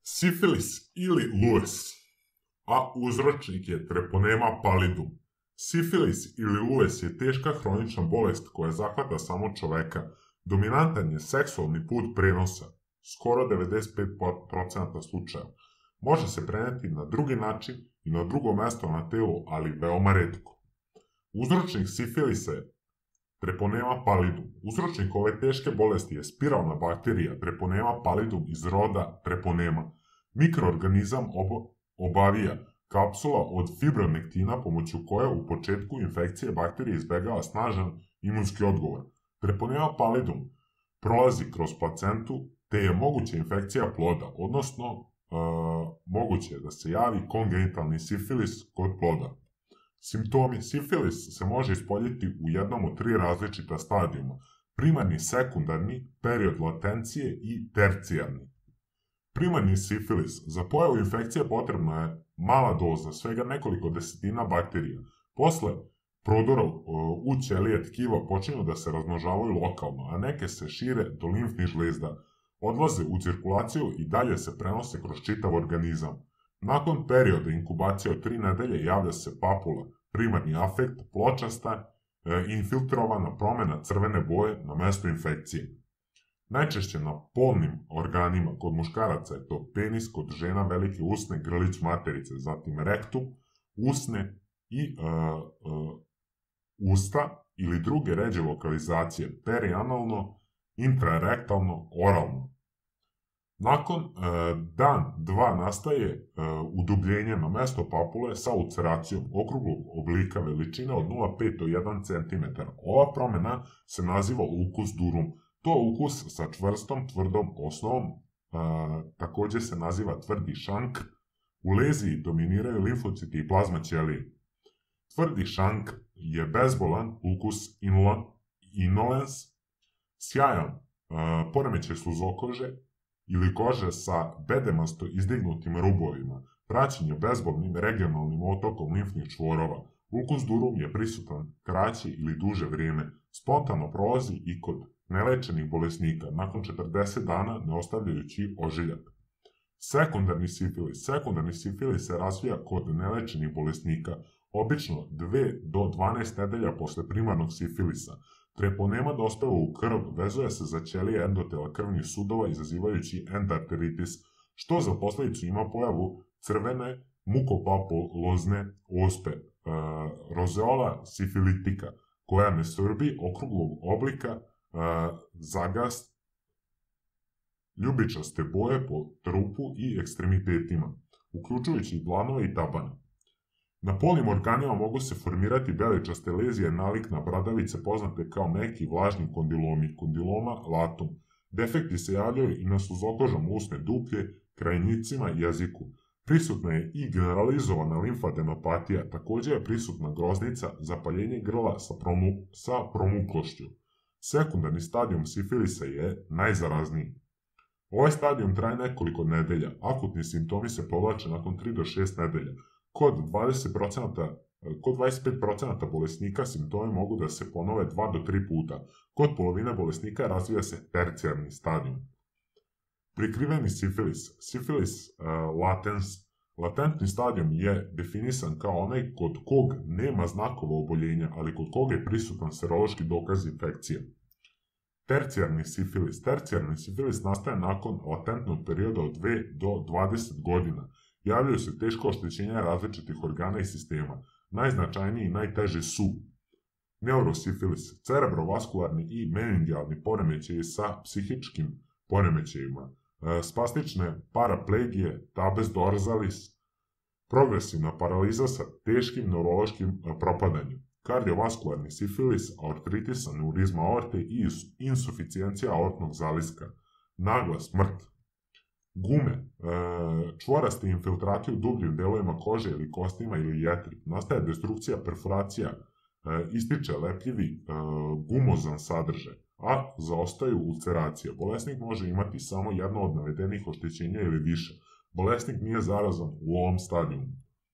Sifilis ili lues, a uzročnik je treponema pallidum. Sifilis ili lues je teška hronična bolest koja zahvata samo čoveka. Dominantan je seksualni put prenosa, skoro 95% slučajeva. Može se preneti na drugi način i na drugo mesto na telu, ali veoma retko. Uzročnik sifilisa je treponema pallidum. Uzročnik ove teške bolesti je spiralna bakterija treponema pallidum iz roda treponema. Mikroorganizam obavija kapsula od fibronektina pomoću koje u početku infekcije bakterija izbegava snažan imunski odgovor. Treponema pallidum prolazi kroz placentu, te je moguća infekcija ploda, odnosno moguće je da se javi kongenitalni sifilis kod ploda. Simptomi sifilis se može ispoljiti u jednom od 3 različita stadijuma: primarni, sekundarni, period latencije i tercijarni. Primarni sifilis. Za pojavu infekcije potrebna je mala doza, svega nekoliko desetina bakterija. Posle prodora u ćelije tkiva počinju da se razmnožavaju lokalno, a neke se šire do limfnih žlezda, odlaze u cirkulaciju i dalje se prenose kroz čitav organizam. Nakon perioda inkubacije od 3 nedelje javlja se papula, primarni afekt, pločasta, infiltrovana promena crvene boje na mestu infekcije. Najčešće na polnim organima, kod muškaraca je to penis, kod žena velike usne, grlić materice, zatim rektum, usne i usta ili druge ređe lokalizacije, perianalno, intrarektalno, oralno. Nakon dan, 2 nastaje udubljenje na mesto papule sa ulceracijom okruglog oblika veličine od 0,5 do 1 cm. Ova promjena se naziva ulcus durum. To ulcus sa čvrstom, tvrdom osnovom također se naziva tvrdi šank. U leziji dominiraju limfociti i plazma ćelije. Tvrdi šank je bezbolan ulcus indolens, sjajan poremećaj sluzokože ili kože sa bedemasto izdignutim rubovima, praćenje bezbolnim regionalnim otokom limfnih čvorova. Ulcus durum je prisutan kraće ili duže vrijeme, spontano prolazi i kod nelečenih bolesnika, nakon 40 dana ne ostavljajući ožiljak. Sekundarni sifilis. Sekundarni sifilis se razvija kod nelečenih bolesnika, obično 2 do 12 nedelja posle primarnog sifilisa. Treponema dospeva u krv, vezuje se za ćelije endotela krvnih sudova izazivajući endarteritis, što za posljedicu ima pojavu crvene mukopapulozne ospe, rozeola sifilitika, koja ne srbi okruglog oblika, zagast, ljubičaste boje po trupu i ekstremitetima, uključujući dlanove i tabane. Na polnim organima mogu se formirati beličaste lezije nalik na bradavice poznate kao meki vlažni kondilomi, kondiloma latum. Defekti se javljaju i na suzokožnom usne duplje, krajnicima i jeziku. Prisutna je i generalizovana limfadenopatija, također je prisutna groznica, zapaljenje grla sa promuklošću. Sekundarni stadijum sifilisa je najzarazniji. Ovaj stadijum traje nekoliko nedelja, akutni simptomi se povlače nakon 3 do 6 nedelja. Kod 25% bolesnika simptomi mogu da se ponove 2 do 3 puta. Kod polovine bolesnika razvija se tercijarni stadijum. Prikriveni sifilis. Sifilis latens. Latentni stadijum je definisan kao onaj kod kog nema znakova oboljenja, ali kod koga je prisutan serološki dokaz infekcije. Tercijarni sifilis. Tercijarni sifilis nastaje nakon latentnog perioda od 2 do 20 godina. Javljaju se teško oštećenja različitih organa i sistema. Najznačajniji i najteži su neurosifilis, cerebrovaskularni i meningijalni poremećaji sa psihičkim poremećajima, spastične paraplegije, tabes dorsalis, progresivna paraliza sa teškim neurološkim propadanjem, kardiovaskularni sifilis, aortritis, aneurizma aorte i insuficijencija aortnog zaliska, nagla smrt. Gume, čvoraste infiltrati u dubljim delovima kože ili kostima ili jetri, nastaje destrukcija, perforacija, ističe lepljivi gumozan sadržaj, a zaostaju ulceracije. Bolesnik može imati samo jedno od navedenih oštećenja ili više. Bolesnik nije zarazan u ovom stadijumu.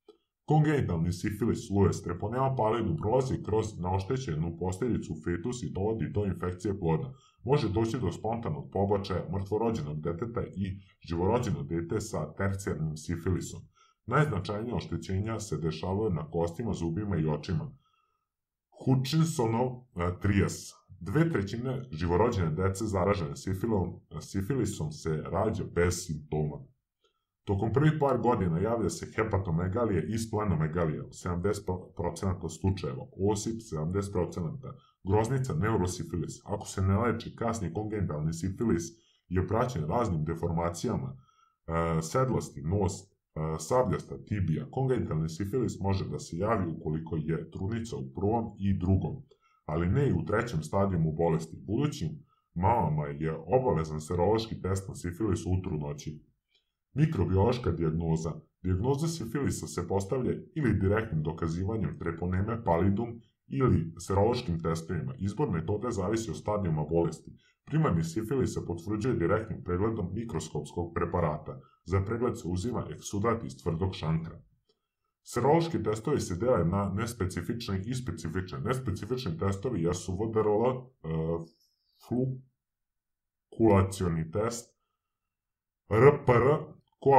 Kongenitalni sifilis lues treponema pallidum prolazi kroz neoštećenu posljedicu fetus i dovodi do infekcije ploda. Može doći do spontanog pobačaja mrtvorođenog deteta i živorođeno dete sa tercijarnim sifilisom. Najznačajnije oštećenja se dešavaju na kostima, zubima i očima. Hutchinsonov trijas. 2/3 živorođene dece zaražene sifilisom se rađa bez simptoma. Tokom prvih par godina javlja se hepatomegalija i splenomegalija u 70% slučajeva, osip 70%, groznica neurosifilis. Ako se ne leči, kasni kongenitalni sifilis je praćen raznim deformacijama, sedlasti nos, sabljasta tibija. Kongenitalni sifilis može da se javi ukoliko je trudnica u prvom i drugom, ali ne i u trećem stadijumu bolesti. Budućim mamama je obavezan serološki test na sifilis u trudnoći. Mikrobiološka dijagnoza. Dijagnoza sifilisa se postavlja ili direktnim dokazivanjem treponeme pallidum ili serološkim testovima. Izbor metode zavisi od stadijuma bolesti. Primarni sifilis se potvrđuje direktnim pregledom mikroskopskog preparata. Za pregled se uzima eksudat iz tvrdog šankra. Serološki testovi se dele na nespecifične i specifične. Nespecifični testovi jesu VDRL, flukulacioni test, RPR,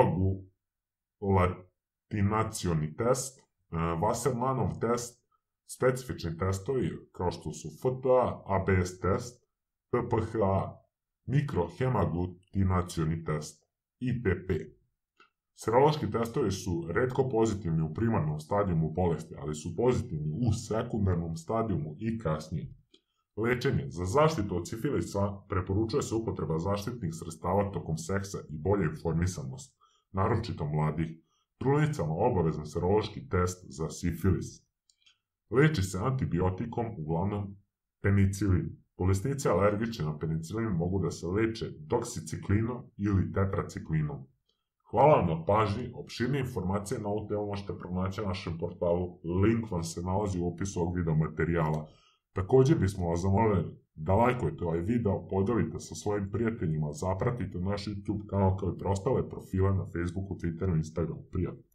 koagulacionacioni test, Wassermannov test, specifični testovi kao što su FTA, ABS test, PPHA, mikrohemaglutinacioni test, IPP. Serološki testovi su retko pozitivni u primarnom stadijumu bolesti, ali su pozitivni u sekundarnom stadijumu i kasnije. Lečenje. Za zaštitu od sifilisa preporučuje se upotreba zaštitnih sredstava tokom seksa i bolja informisanost, naročito mladih. Trudnicama obavezan serološki test za sifilis. Leči se antibiotikom, uglavnom penicilin. Bolesnici alergični na penicilin mogu da se leče doksiciklinom ili tetraciklinom. Hvala vam na pažnji, opširnije informacije na ovu temu možete pronaći na našem portalu, link vam se nalazi u opisu ovog video materijala. Također bismo vas zamolili da lajkujete ovaj video, podelite sa svojim prijateljima, zapratite naš YouTube kanal kao i preostale profile na Facebooku, Twitteru i Instagramu. Prijatno!